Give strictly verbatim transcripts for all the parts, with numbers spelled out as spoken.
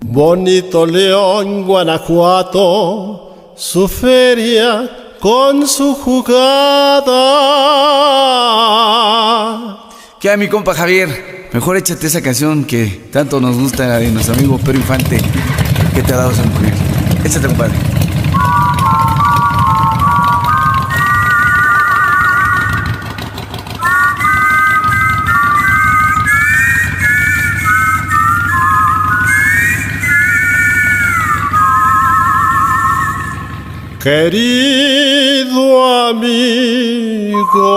Bonito León, Guanajuato, su feria con su jugada. ¿Qué hay, mi compa Javier? Mejor échate esa canción que tanto nos gusta de nuestro amigo Pedro Infante. ¿Qué te ha dado esa mujer? Échate, compadre. Querido amigo,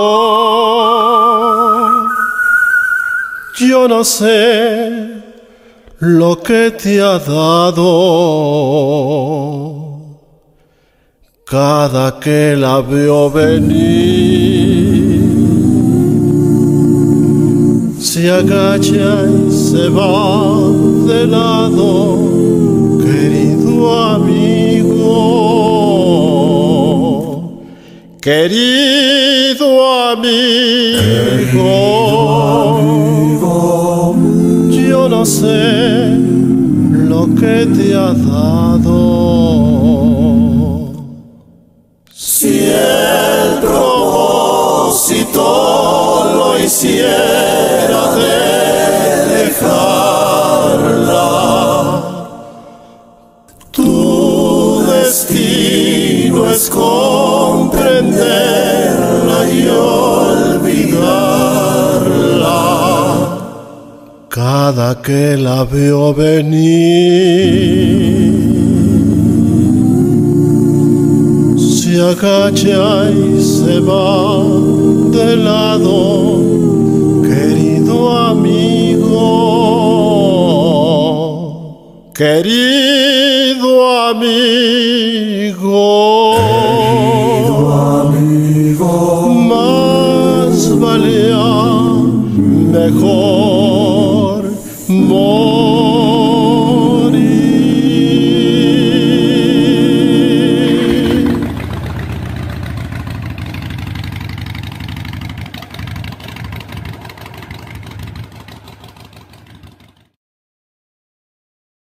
yo no sé lo que te ha dado. Cada que la veo venir, se agacha y se va de lado, querido amigo. Querido amigo, yo no sé lo que te ha dado. Si el propósito lo hiciera de dejarla, tu destino es comprenderla y olvidarla. Cada que la veo venir, se agacha y se va de lado, querido amigo, querido amigo, querido amigo, más valía mejor morir.